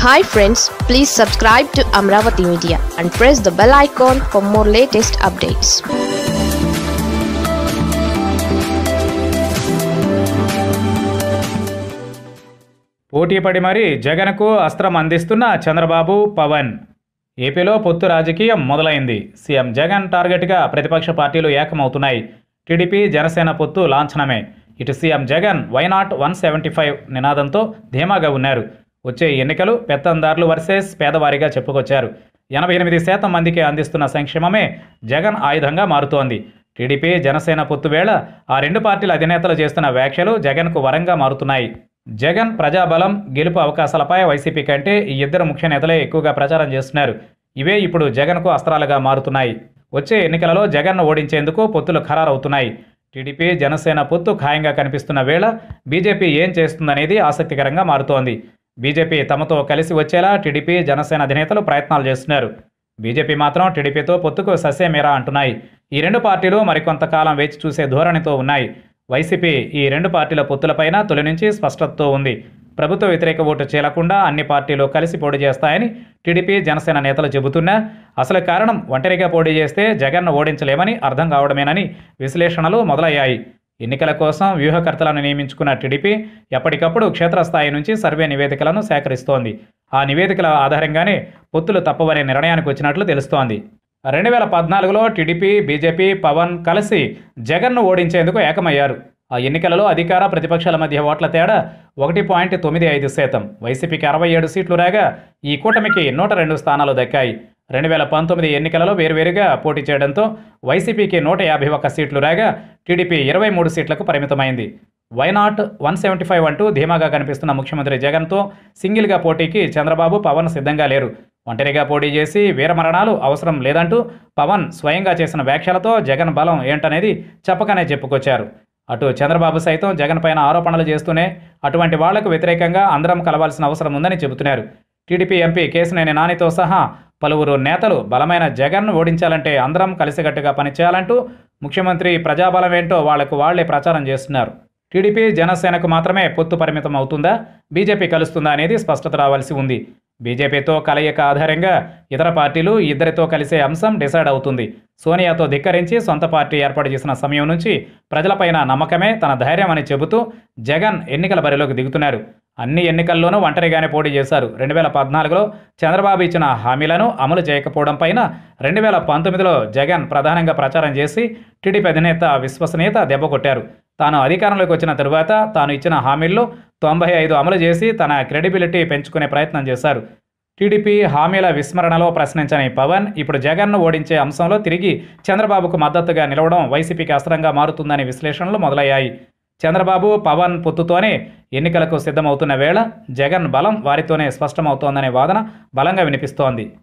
Hi friends, please subscribe to Amaravathi Media and press the bell icon for more latest updates. పోటీపడి మరీ జగన్కు అస్త్రం అందిస్తున్న చంద్రబాబు పవన్. ఏపీలో పొత్తు రాజకీయం మొదలైంది. సీఎం జగన్ టార్గెట్గా ప్రతిపక్ష పార్టీలు ఏకమవుతున్నాయి. టీడీపీ జనసేన పొత్తు లాంఛనమే. ఇటు సీఎం జగన్ వైనాట్ 175 నినాదంతో ధీమాగా ఉన్నారు. వచ్చే ఎన్నికలు పెత్తందారులు వర్సెస్ పేదవారిగా చెప్పుకొచ్చారు. 88% మందికి అందిస్తున్న సంక్షేమమే జగన్ ఆయుధంగా మారుతోంది. టీడీపీ జనసేన పొత్తు వేళ ఆ రెండు పార్టీల అధినేతలు చేస్తున్న వ్యాఖ్యలు జగన్కు వరంగా మారుతున్నాయి. జగన్ ప్రజాబలం, గెలుపు అవకాశాలపై వైసీపీ కంటే ఈ ఇద్దరు ముఖ్య నేతలే ఎక్కువగా ప్రచారం చేస్తున్నారు. ఇవే ఇప్పుడు జగన్కు అస్త్రాలుగా మారుతున్నాయి. వచ్చే ఎన్నికలలో జగన్ను ఓడించేందుకు పొత్తులు ఖరారవుతున్నాయి. టీడీపీ జనసేన పొత్తు ఖాయంగా కనిపిస్తున్న వేళ బీజేపీ ఏం చేస్తుందనేది ఆసక్తికరంగా మారుతోంది. బీజేపీ తమతో కలిసి వచ్చేలా టీడీపీ జనసేన అధినేతలు ప్రయత్నాలు చేస్తున్నారు. బీజేపీ మాత్రం టీడీపీతో పొత్తుకు ససేమిరా అంటున్నాయి. ఈ రెండు పార్టీలు మరికొంతకాలం వేచి చూసే ధోరణితో ఉన్నాయి. వైసీపీ ఈ రెండు పార్టీల పొత్తులపైన తొలి నుంచి స్పష్టతతో ఉంది. ప్రభుత్వ వ్యతిరేక ఓటు చీలకుండా అన్ని పార్టీలు కలిసి పోటీ చేస్తాయని టీడీపీ జనసేన నేతలు చెబుతున్నా అసలు కారణం ఒంటరిగా పోటీ చేస్తే జగన్ను ఓడించలేమని అర్థం కావడమేనని విశ్లేషణలు మొదలయ్యాయి. ఎన్నికల కోసం వ్యూహకర్తలను నియమించుకున్న టీడీపీ ఎప్పటికప్పుడు క్షేత్రస్థాయి నుంచి సర్వే నివేదికలను సేకరిస్తోంది. ఆ నివేదికల ఆధారంగానే పొత్తులు తప్పవనే నిర్ణయానికి వచ్చినట్లు తెలుస్తోంది. 2014లో టీడీపీ, బీజేపీ, పవన్ కలిసి జగన్ను ఓడించేందుకు ఏకమయ్యారు. ఆ ఎన్నికలలో అధికార ప్రతిపక్షాల మధ్య ఓట్ల తేడా 1.95%. వైసీపీకి 67 సీట్లు రాగా ఈ కూటమికి 102 స్థానాలు దక్కాయి. 2019 ఎన్నికలలో వేర్వేరుగా పోటీ చేయడంతో వైసీపీకి 151 సీట్లు రాగా టీడీపీ 23 సీట్లకు పరిమితమైంది. వైనాట్ 175 అంటూ ధీమాగా కనిపిస్తున్న ముఖ్యమంత్రి జగన్తో సింగిల్గా పోటీకి చంద్రబాబు, పవన్ సిద్ధంగా లేరు. ఒంటరిగా పోటీ చేసి వీరమరణాలు అవసరం లేదంటూ పవన్ స్వయంగా చేసిన వ్యాఖ్యలతో జగన్ బలం ఏంటనేది చెప్పకనే చెప్పుకొచ్చారు. అటు చంద్రబాబు సైతం జగన్ పైన ఆరోపణలు చేస్తూనే అటువంటి వాళ్లకు వ్యతిరేకంగా అందరం కలవాల్సిన అవసరం ఉందని చెబుతున్నారు. టీడీపీ ఎంపీ కేశినేని నానితో సహా పలువురు నేతలు బలమైన జగన్ను ఓడించాలంటే అందరం కలిసికట్టుగా పనిచేయాలంటూ ముఖ్యమంత్రి ప్రజాబలం ఏంటో వాళ్లకు వాళ్లే ప్రచారం చేస్తున్నారు. టీడీపీ జనసేనకు మాత్రమే పొత్తు పరిమితం అవుతుందా, బీజేపీ కలుస్తుందా అనేది స్పష్టత రావాల్సి ఉంది. బీజేపీతో కలయిక ఆధారంగా ఇతర పార్టీలు ఇద్దరితో కలిసే అంశం డిసైడ్ అవుతుంది. సోనియాతో ధిక్కరించి సొంత పార్టీ ఏర్పాటు చేసిన సమయం నుంచి ప్రజలపైన నమ్మకమే తన ధైర్యం అని చెబుతూ జగన్ ఎన్నికల బరిలోకి దిగుతున్నారు. అన్ని ఎన్నికల్లోనూ ఒంటరిగానే పోటీ చేశారు. 2014లో చంద్రబాబు ఇచ్చిన హామీలను అమలు చేయకపోవడం పైన 2019లో జగన్ ప్రధానంగా ప్రచారం చేసి టీడీపీ అధినేత విశ్వసనీయత దెబ్బకొట్టారు. తాను అధికారంలోకి వచ్చిన తరువాత తాను ఇచ్చిన హామీల్లో 95 అమలు చేసి తన క్రెడిబిలిటీ పెంచుకునే ప్రయత్నం చేశారు. టీడీపీ హామీల విస్మరణలో ప్రశ్నించని పవన్ ఇప్పుడు జగన్ను ఓడించే అంశంలో తిరిగి చంద్రబాబుకు మద్దతుగా నిలవడం వైసీపీకి అస్త్రంగా మారుతుందనే విశ్లేషణలు మొదలయ్యాయి. చంద్రబాబు, పవన్ పొత్తుతోనే ఎన్నికలకు సిద్ధమవుతున్న వేళ జగన్ బలం వారితోనే స్పష్టమవుతోందనే వాదన బలంగా వినిపిస్తోంది.